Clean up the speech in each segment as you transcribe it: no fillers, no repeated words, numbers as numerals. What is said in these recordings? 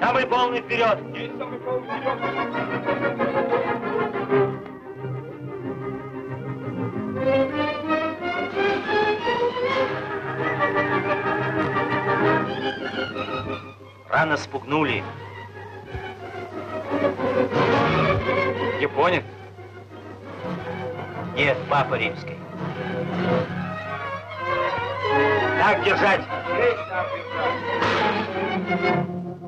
Самый полный вперед! Есть самый полный вперед! Рано спугнули. Японец? Нет, папа римский. Так держать! Есть так держать!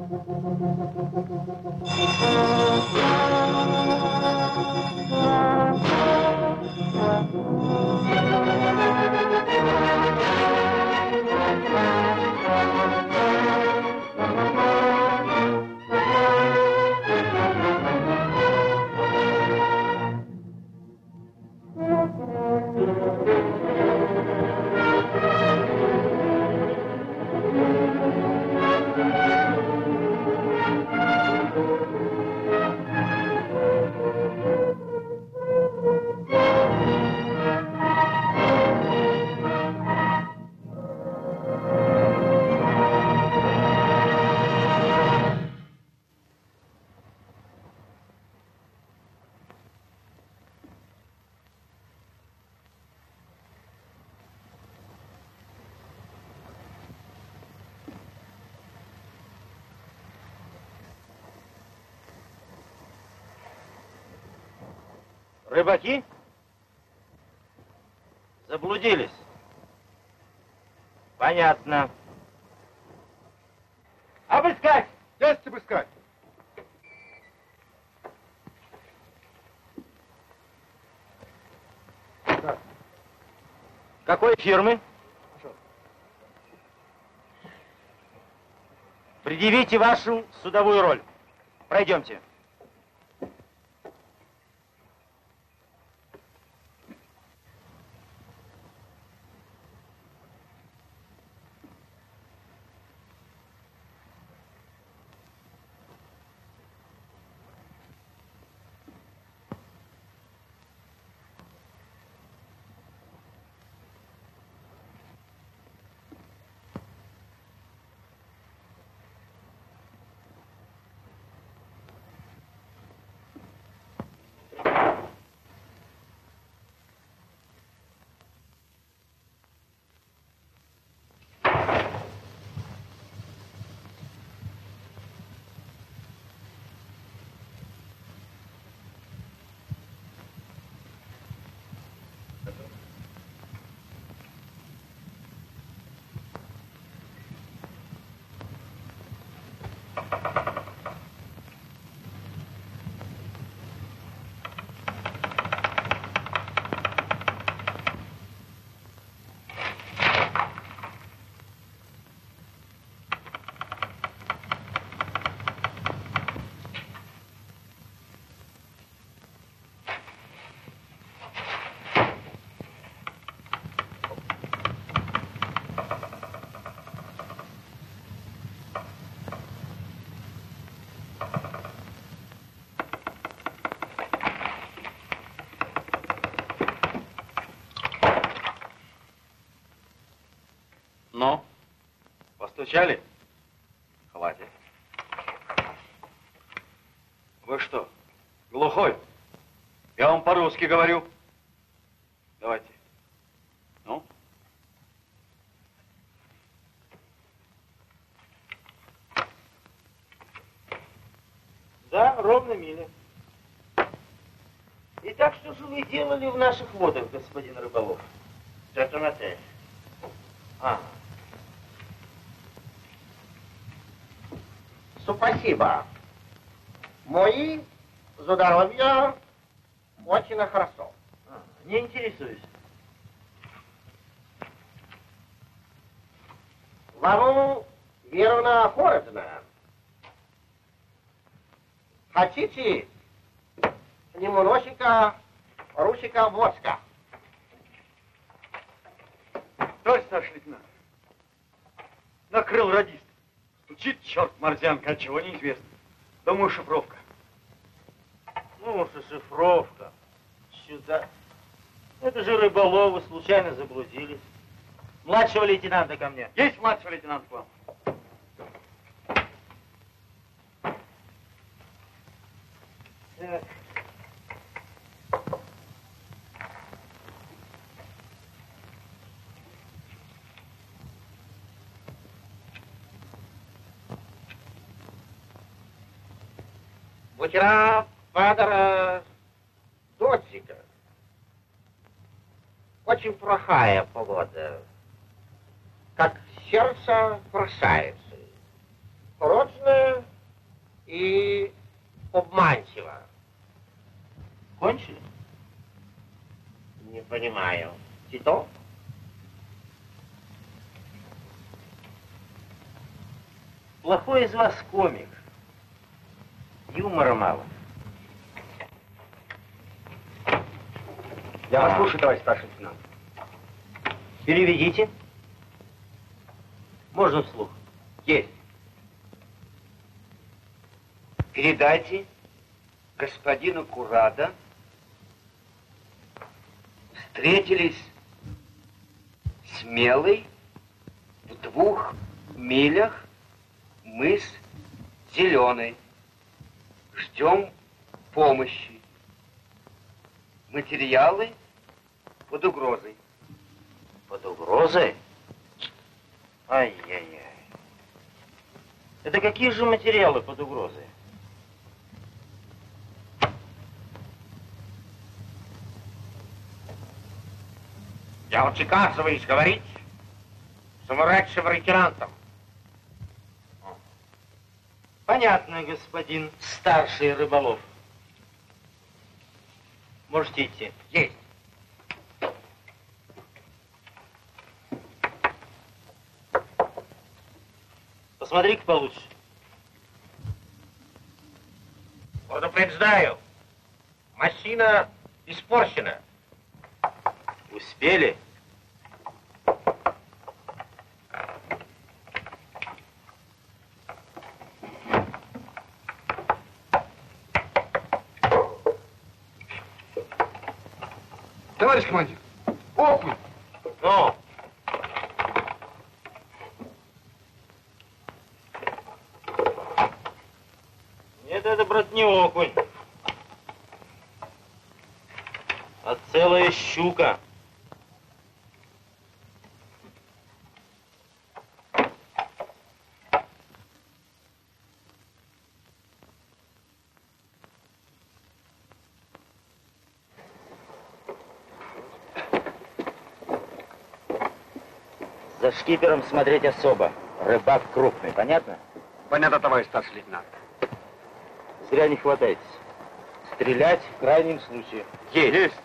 Рыбаки? Заблудились. Понятно. Обыскать! Есть обыскать! Так. Какой фирмы? Предъявите вашу судовую роль. Пройдемте. Ну, постучали? Хватит. Вы что, глухой? Я вам по-русски говорю. Давайте. Ну? Да, ровно миля. Итак, что же вы делали в наших водах, господин Рыболов? Детонатор. А. Спасибо. Мои здоровье очень хорошо. Не интересуюсь. Вам верно холодно. Хотите немножечко русика водка? Товарищ старший лейтенант, накрыл радист. Стучит черт морзянка, от чего неизвестно. Думаю, шифровка. Ну, что шифровка. Сюда. Это же Рыболовы случайно заблудились. Младшего лейтенанта ко мне. Есть младший лейтенант к вам. Так. Вчера падала дождика. Очень плохая погода. Как сердце бросается. Прочно и обманчиво. Кончили? Не понимаю. Тито? Плохой из вас комик. Юмора мало. Я вас слушаю, товарищ старший лейтенант. Переведите. Можно вслух. Есть. Передайте господину Курадо. Встретились смелый в 2 милях мыс Зеленый. Ждем помощи. Материалы под угрозой. Под угрозой? Ай-яй-яй. Это какие же материалы под угрозой? Я вот отказываюсь говорить с умирающим лейтенантом. Понятно, господин старший рыболов. Можете идти. Есть. Посмотри-ка получше. Предупреждаю. Машина испорчена. Успели? Товарищ командир, окунь! Ну? Нет, это, брат, не окунь, а целая щука. За шкипером смотреть особо. Рыбак крупный, понятно? Понятно, товарищ старший лейтенант. Зря не хватайтесь. Стрелять в крайнем случае. Есть.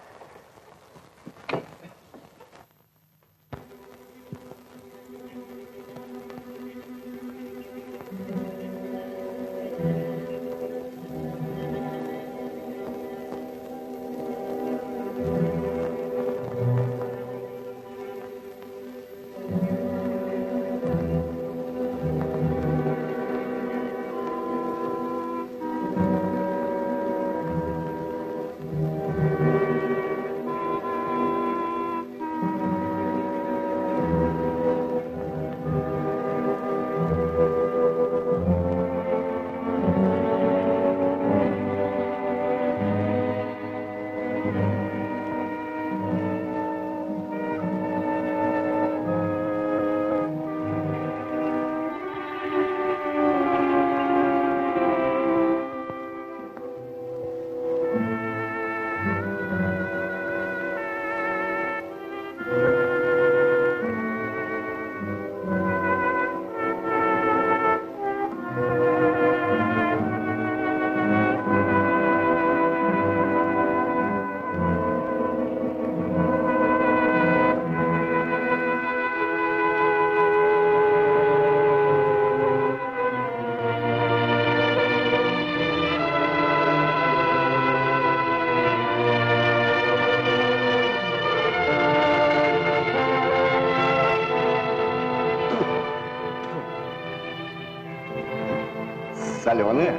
Соленые.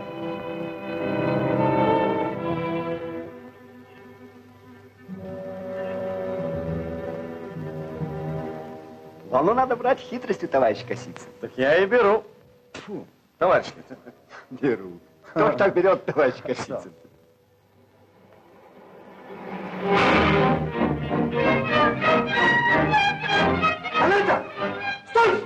Волну надо брать хитростью, товарищ Косицын. Так я и беру. Фу, товарищ, беру. Кто ж так берет, товарищ Косицын? Анетта! Стой!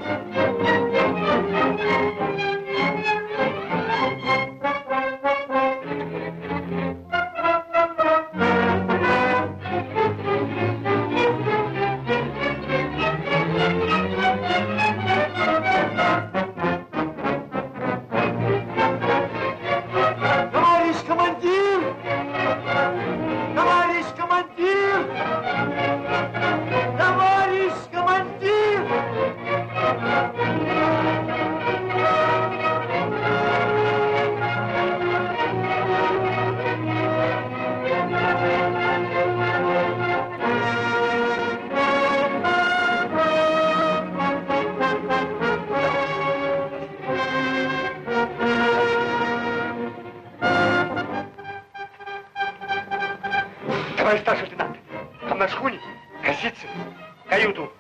Товарищ командир! Товарищ командир! Товарищ командир! Товарищ старший лейтенант, там на шхуне косицы, каюту.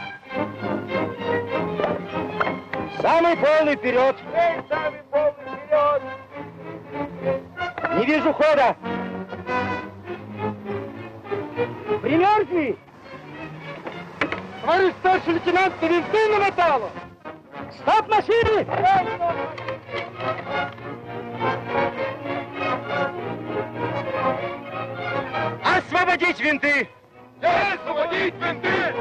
Самый полный вперед! Самый полный вперед! Не вижу хода! Примерзли! Товарищ старший лейтенант, ты винты намотало! Стоп машине! Освободить винты! Освободить винты!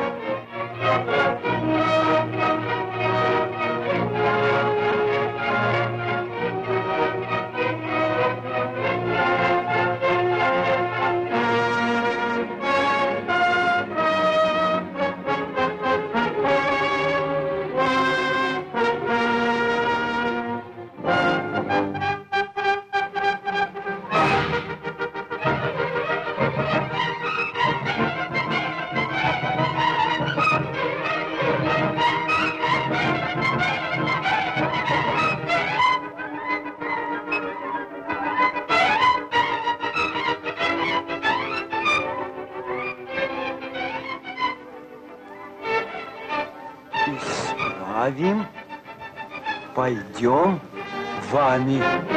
Исправим. Пойдем вами.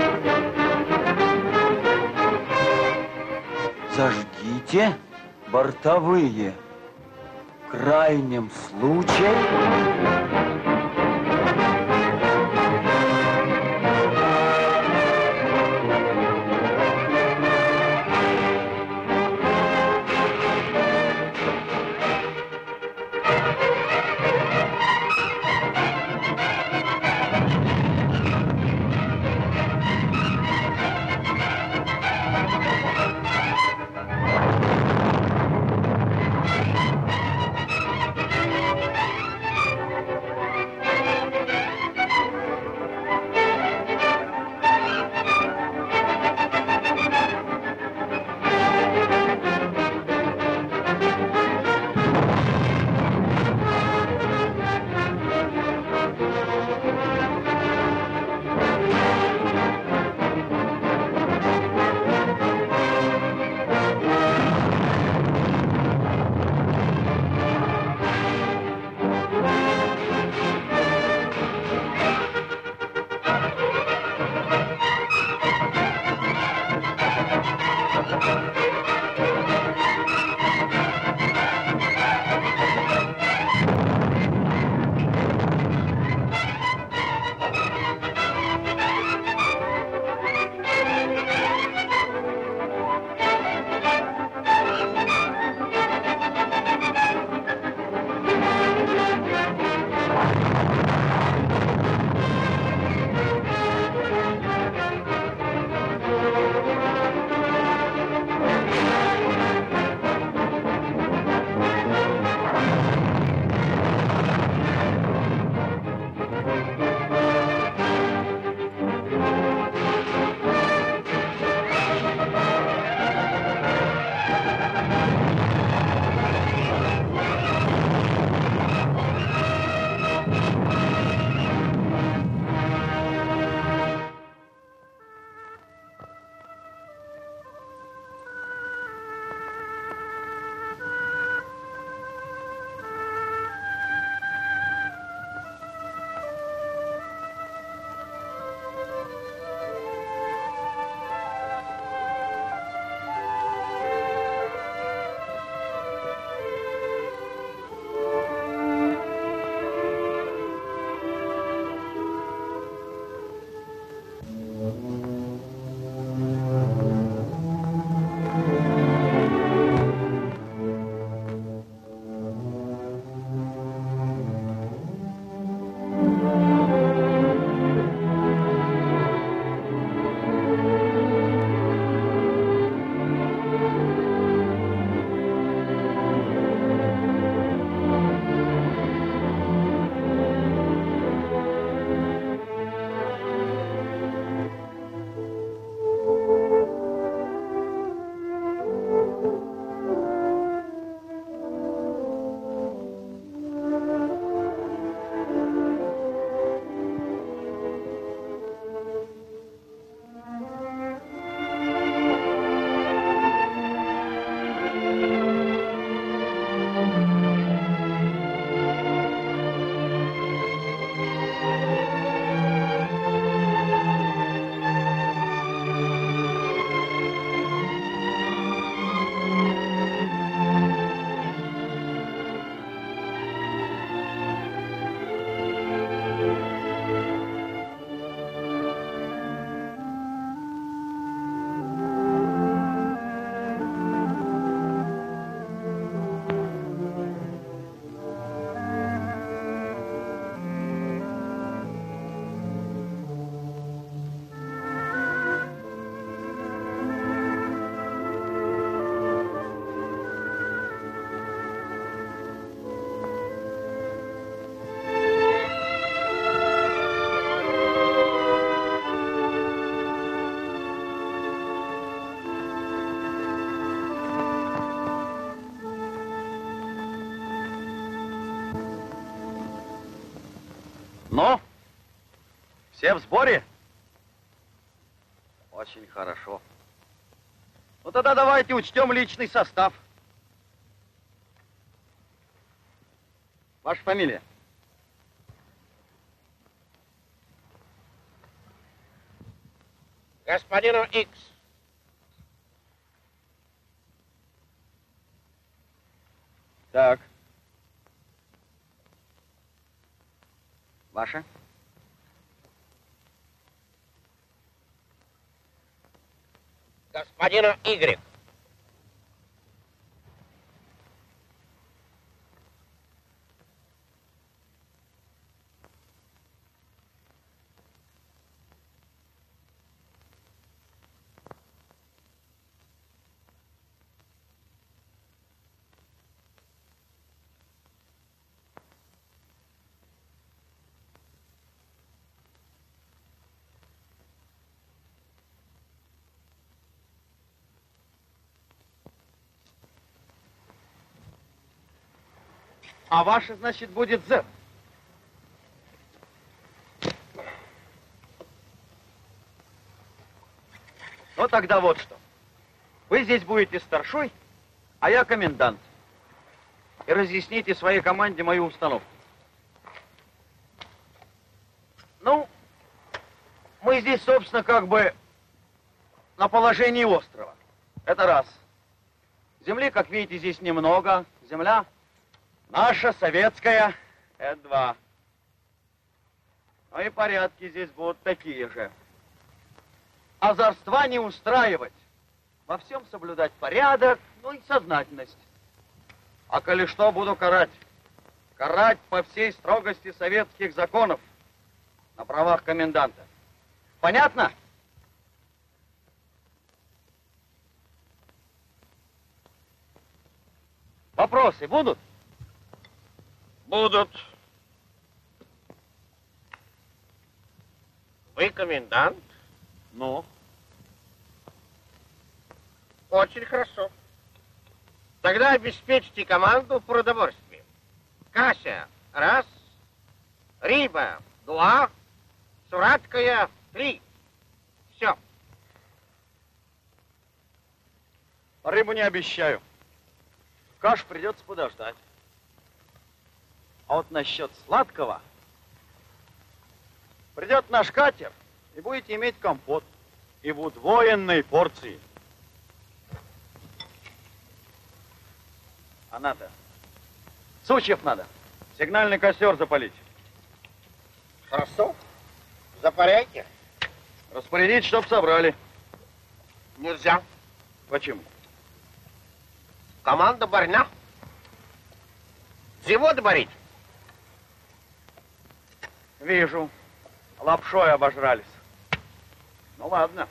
Зажгите бортовые. В крайнем случае... Ну, все в сборе? Очень хорошо. Ну тогда давайте учтем личный состав. Ваша фамилия? Господину Икс. Так. Ваша? Господину Y. А ваша, значит, будет Z. Ну, тогда вот что. Вы здесь будете старшой, а я комендант. И разъясните своей команде мою установку. Ну, мы здесь, собственно, как бы на положении острова. Это раз. Земли, как видите, здесь немного. Земля наша, советская, это два. Ну и порядки здесь будут такие же. Озорства не устраивать. Во всем соблюдать порядок, ну и сознательность. А коли что, буду карать. Карать по всей строгости советских законов на правах коменданта. Понятно? Вопросы будут? Будут. Вы комендант? Ну? Очень хорошо. Тогда обеспечьте команду в продовольствии. Каша – раз, рыба – два, сладкая – три. Все. Рыбу не обещаю. Кашу придется подождать. А вот насчет сладкого, придет наш катер, и будете иметь компот. И в удвоенной порции. А надо. Сучьев надо. Сигнальный костер запалить. Хорошо. За порядке? Распорядить, чтоб собрали. Нельзя. Почему? Команда барня. Завод борить. Вижу. Лапшой обожрались. Ну ладно.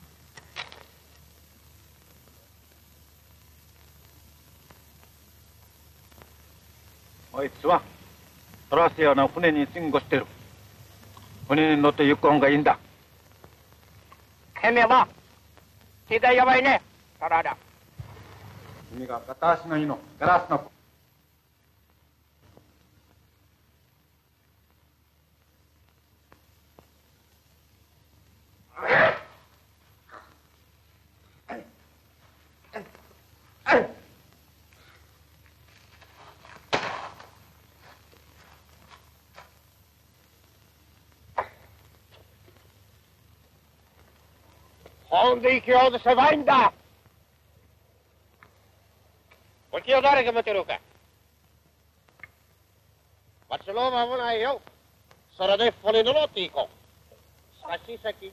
おいつはトラスヤの船に沈没してる。船に乗って行く方がいいんだ。 てめえは、手がやばいね。ただだ。 君が片足のいいの、ガラスの子。 本で勢いで狭いんだ。こっちは誰が持てるか。わしの間もないよ。それで骨の乗っていこう。先先。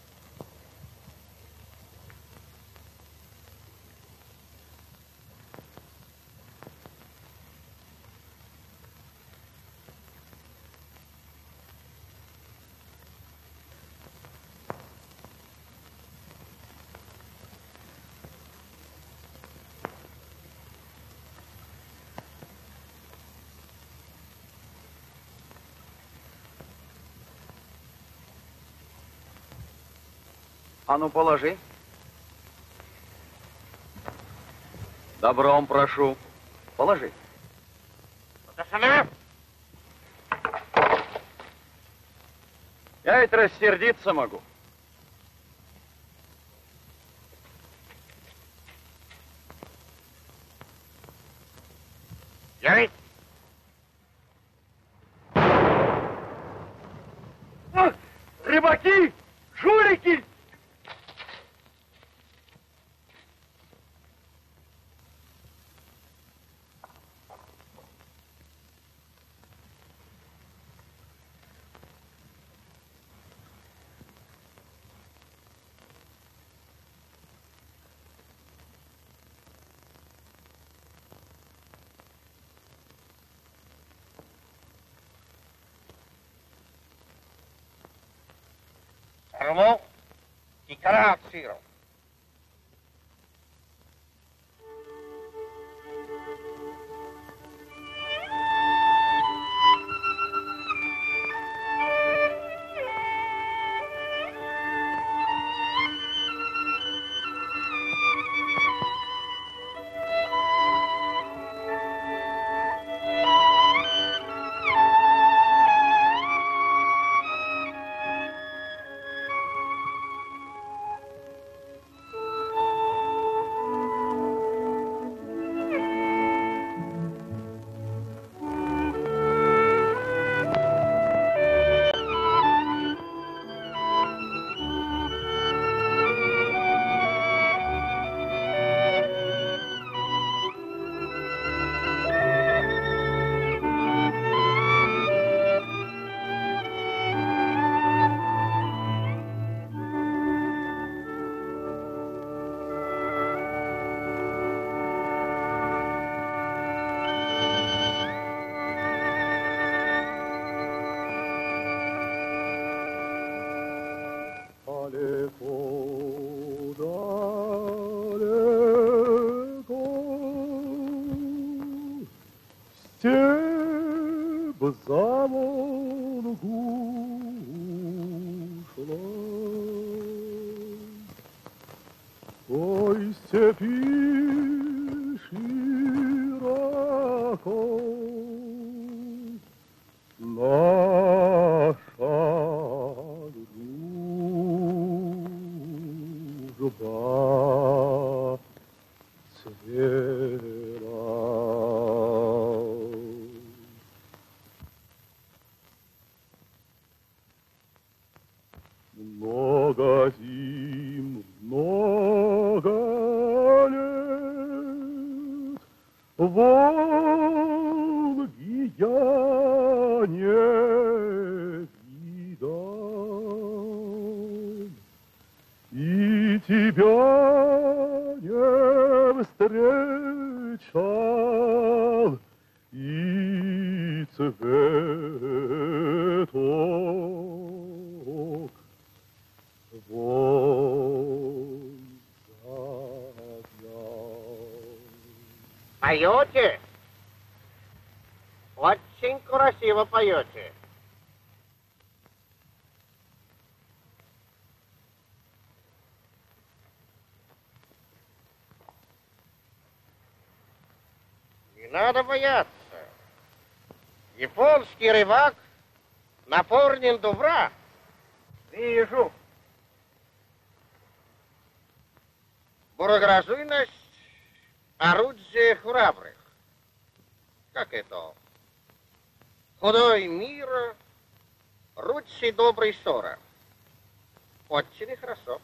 А ну, положи. Добром прошу. Положи. Я ведь рассердиться могу. Я ведь... Рыбаки! Жулики! Fermo, ti carattere. За Волгу шла, ой, степи широко, наша дружба цвела. Много зим, много лет Волги я не видал, и тебя не встречал, и цветок Поете? Очень красиво поете. Не надо бояться. Японский рыбак напорнен добра. Вижу. Бурогразуйность — орудие храбрых. Как это? Худой мир, ручей добрый ссора. Очень хорошо.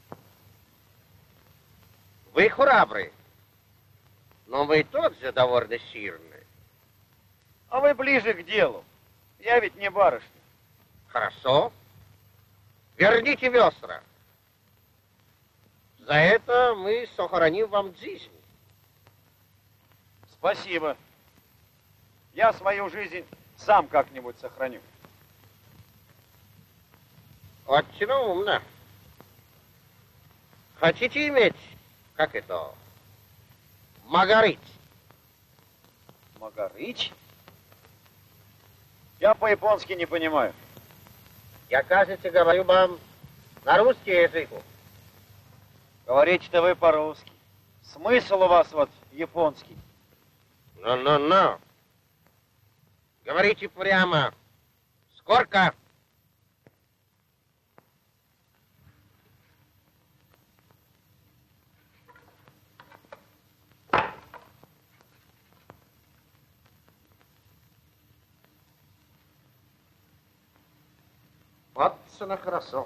Вы храбрый, но вы тот же довольно сильный. А вы ближе к делу. Я ведь не барышня. Хорошо. Верните весла. За это мы сохраним вам жизнь. Спасибо. Я свою жизнь сам как-нибудь сохраню. Очень умно. Хотите иметь, как это, Магарыч? Магарыч? Я по-японски не понимаю. Я, кажется, говорю вам на русский язык. Говорите-то вы по-русски. Смысл у вас вот японский. Ну. Говорите прямо. Сколько? Вот она хорошо.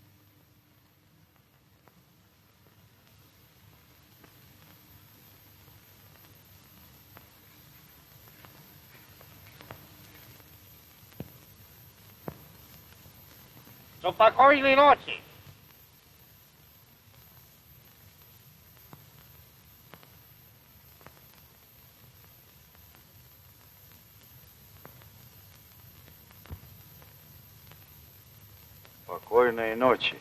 Спокойной ночи. Спокойной ночи.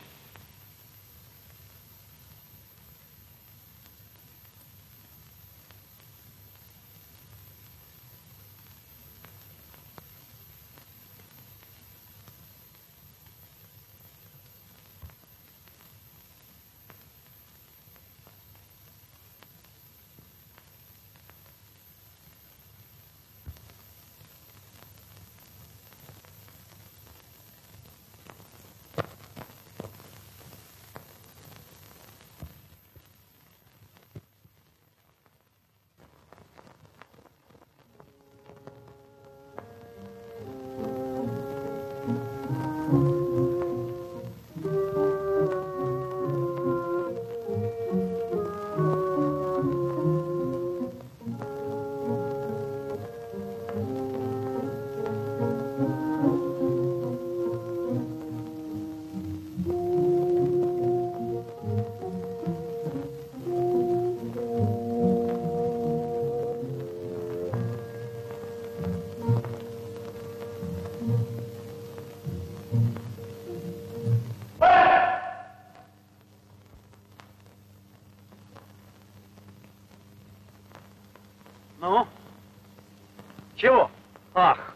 Ну? Чего? Ах!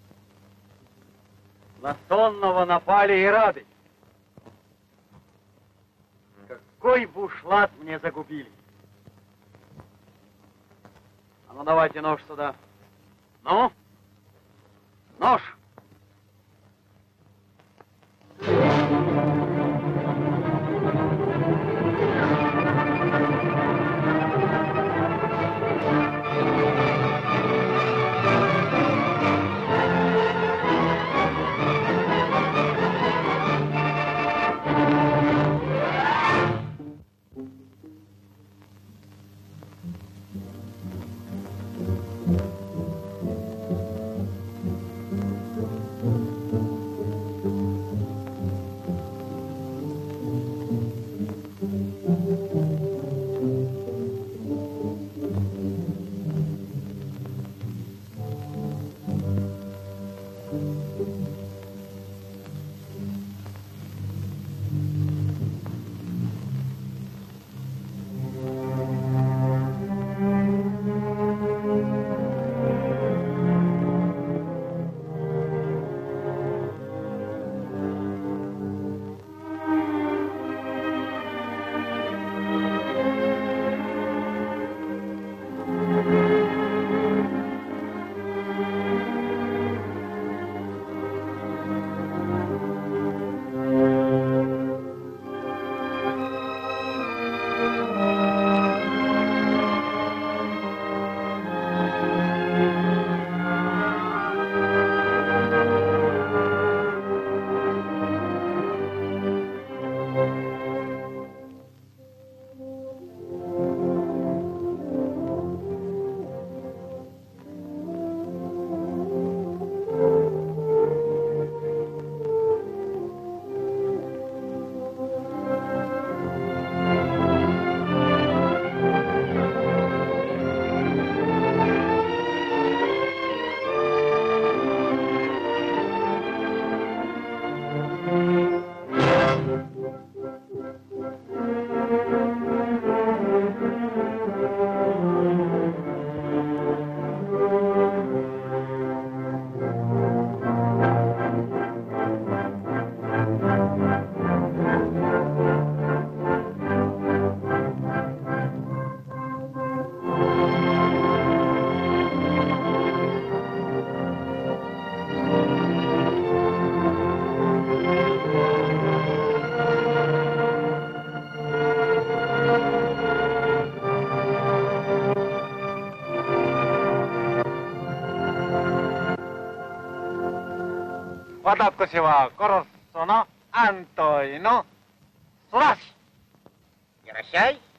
На сонного напали и рады. Какой бушлат мне загубили. А ну давайте нож сюда. Ну? Нож! 바닷꽃이와 걸었소. そのアントイのソラシ。 いらっしゃい。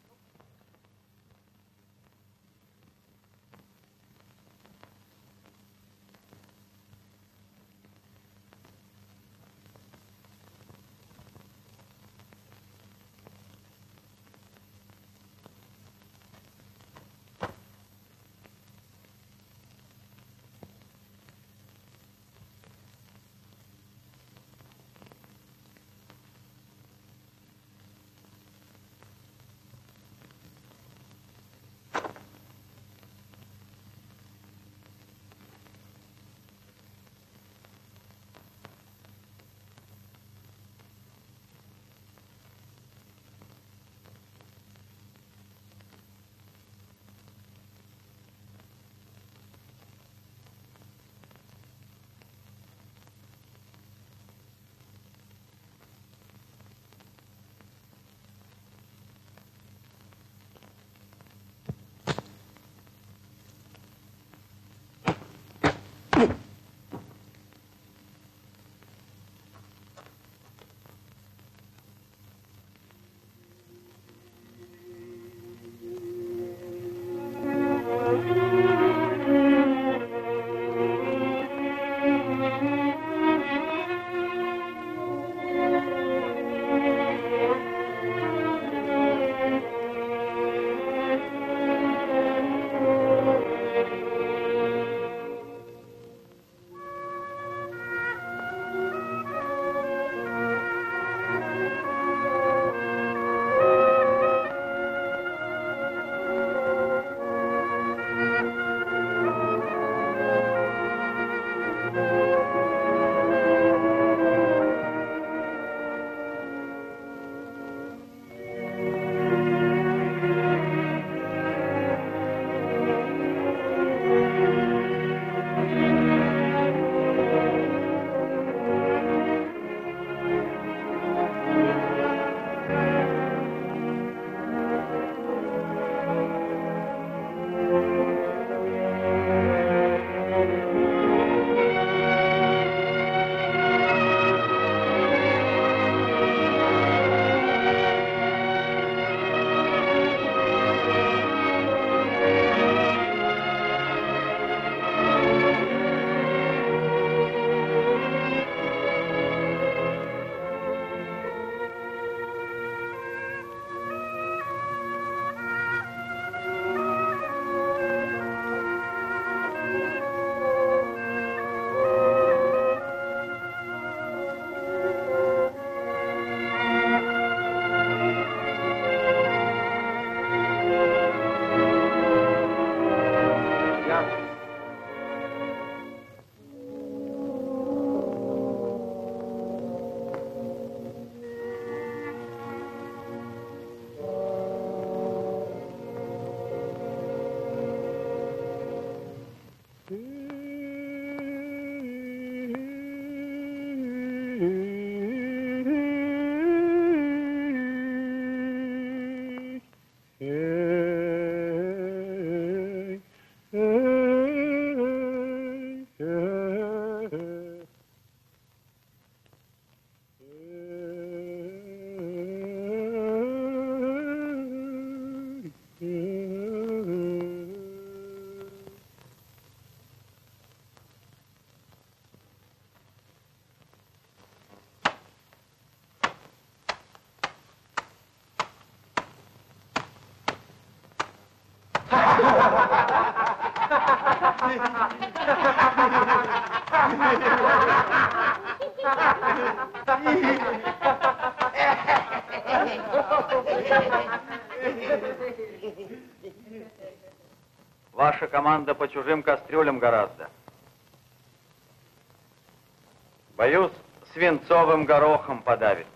Ваша команда по чужим кастрюлям гораздо. Боюсь, свинцовым горохом подавит.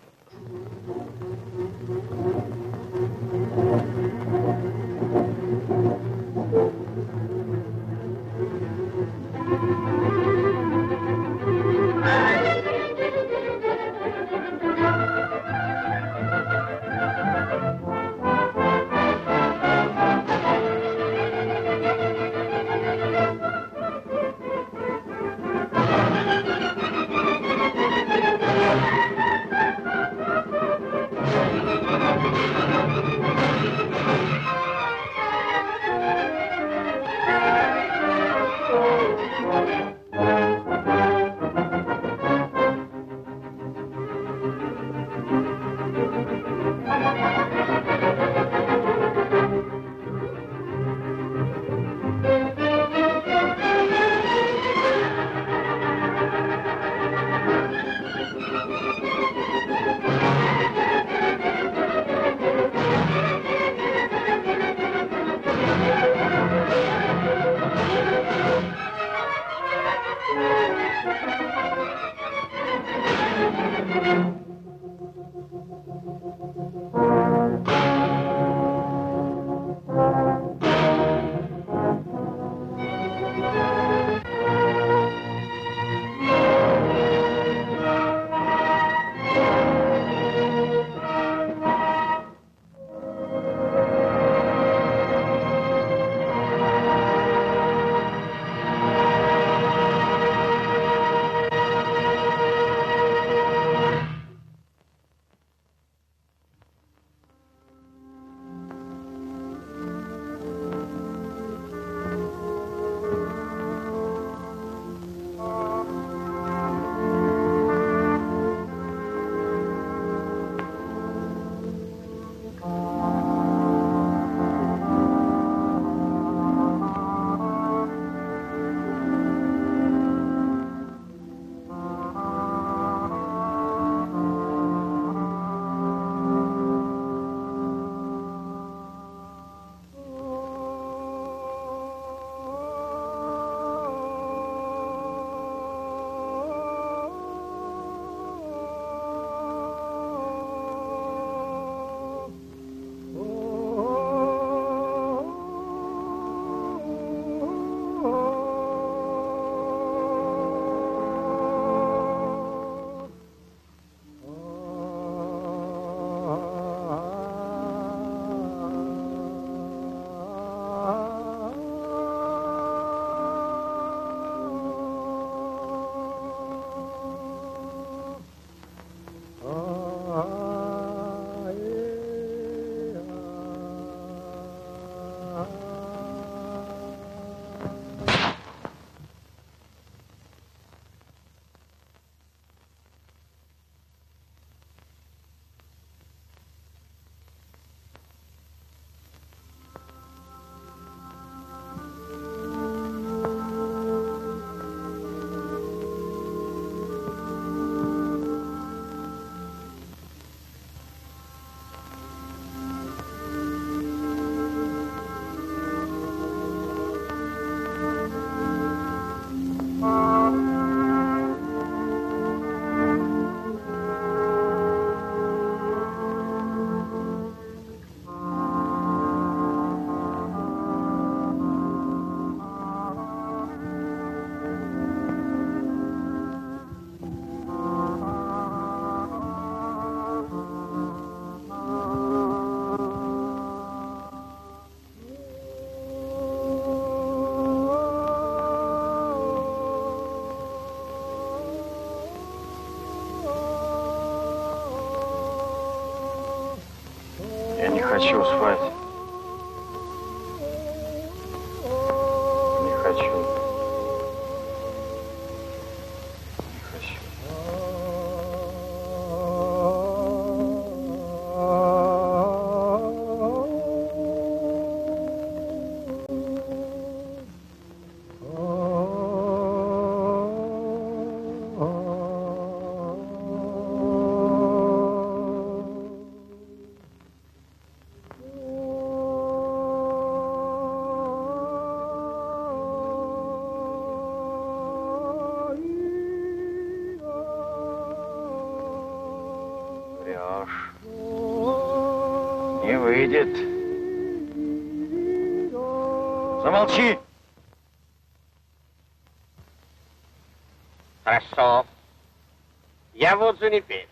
хочу спать. Не хочу. Не хочу. Не выйдет. Замолчи. Хорошо. Я вот Занепесь.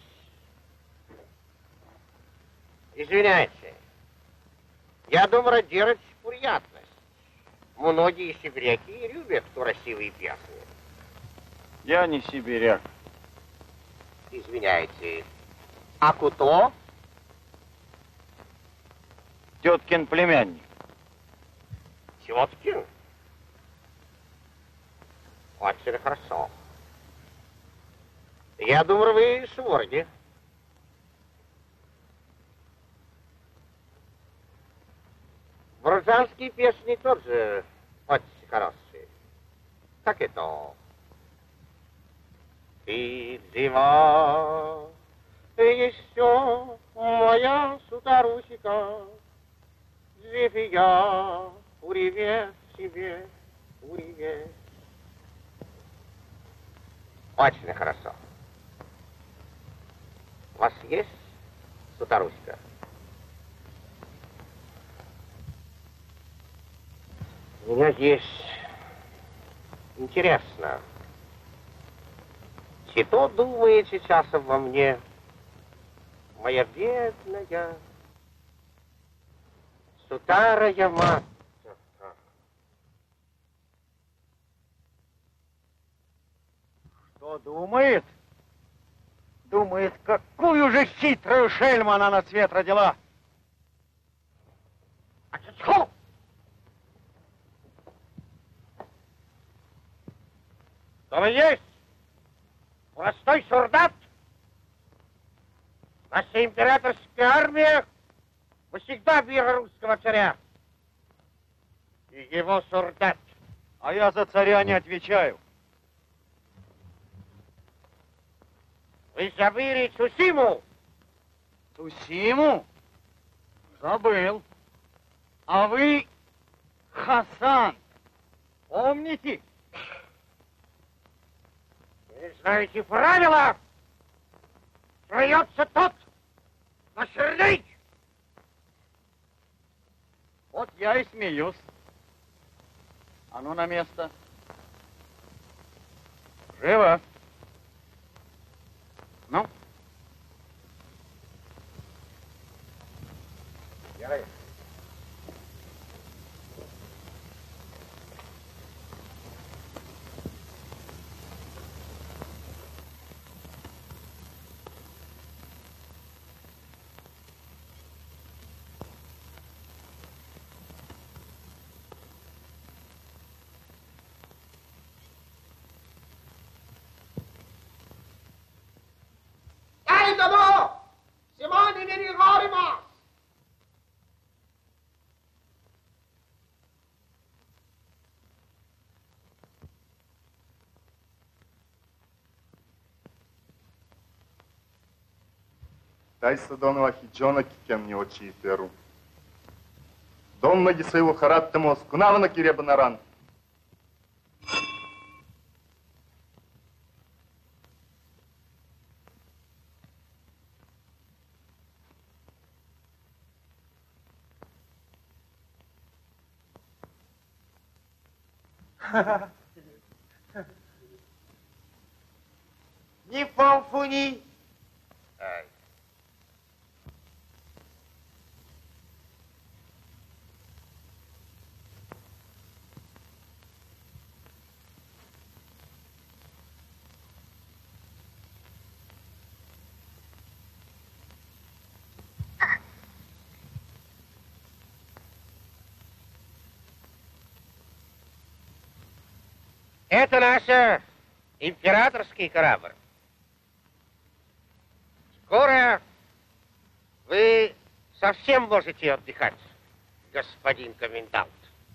Извиняйте. Я думаю делать приятность. Многие сибиряки любят красивые песни. Я не сибиряк. Извиняйте. А кто? теткин племянник. Теткин? Очень хорошо. Я думаю, вы шворги. Грузинские песни тоже очень хорошие. Как это? Ты зима, еще моя сударусика, живи я, уриве себе, уриве. Очень хорошо. У вас есть сударусика? У меня есть. Интересно. Что думает сейчас обо мне моя бедная, сударая мать? Что думает? Думает, какую же хитрую шельму она на свет родила. Ачичху! Кто вы есть? Простой солдат? Наша императорская армия всегда била русского царя и его солдат. А я за царя не отвечаю. Вы забыли Цусиму? Цусиму? Забыл. А вы, Хасан, помните? Вы знаете правила? Смеется тот, насердить. Вот я и смеюсь. А ну на место. Живо. Ну? Герой. Дай Садонова хиджона кикен не очи перу. Донна ги своего хараттему скунавна киреба наран. Не помфуни. Это наш императорский корабль. Скоро вы совсем можете отдыхать, господин комендант.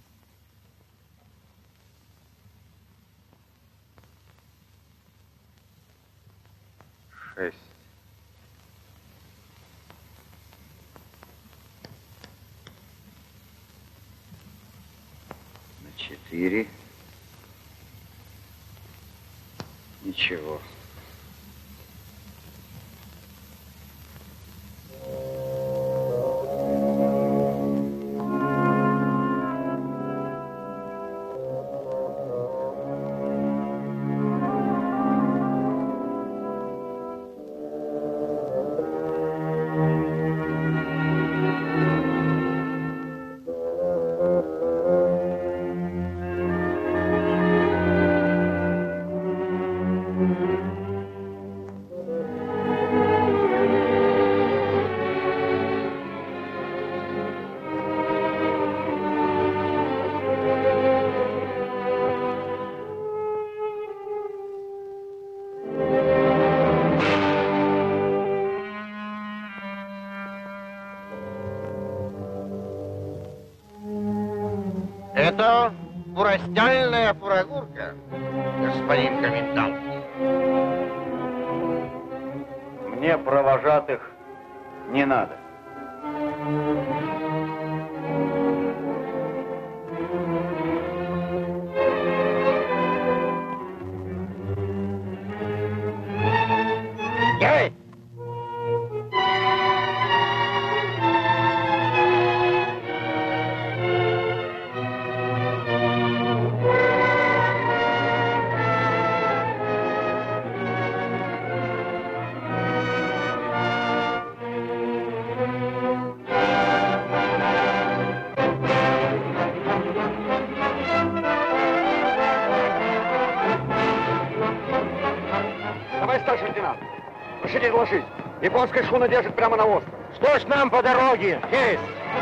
Шесть. На 4. Ничего. Это пурастяльная прогулка, господин комендант. Мне провожатых не надо. Эй! Товарищ старший лейтенант, прошу доложить. Японская шхуна держит прямо на остров. Что ж нам по дороге? Есть!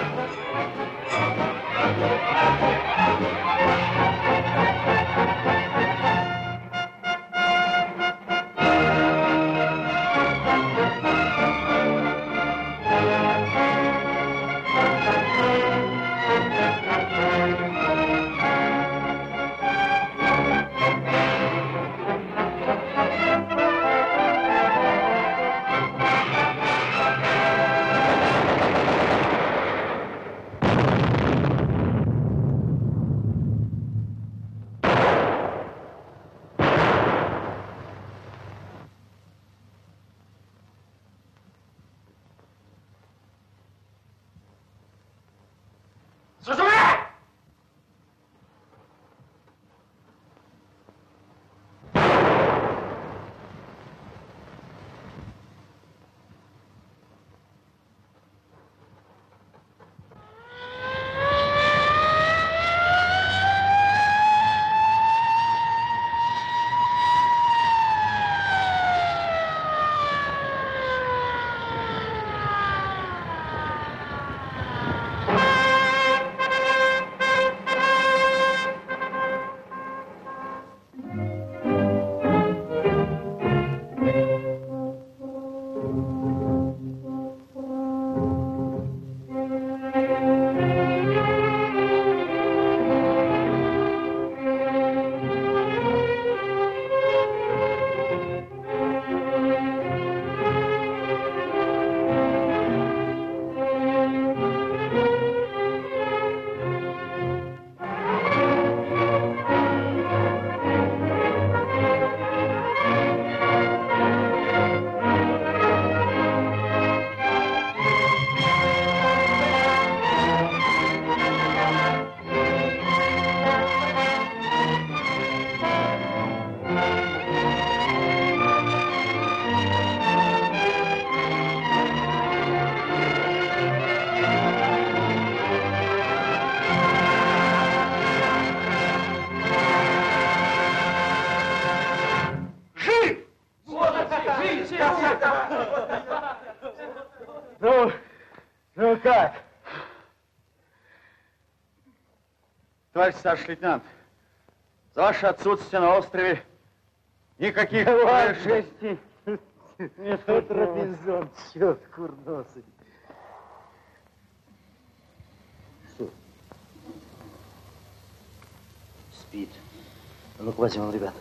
Ну как? Товарищ старший лейтенант, за ваше отсутствие на острове никаких происшествий. Тот Робинзон, черт курносый. Что? Спит. А ну-ка возьмем, ребята.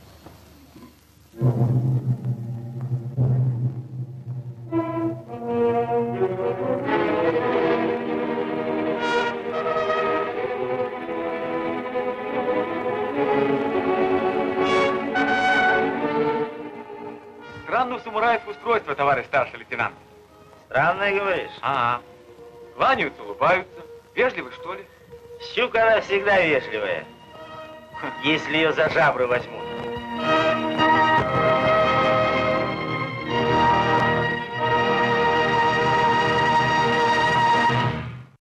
Странное у самураев устройство, товарищ старший лейтенант. Странное говоришь? Ага. Кланяются, улыбаются. Вежливы, что ли? Щука, она всегда вежливая, если ее за жабры возьмут.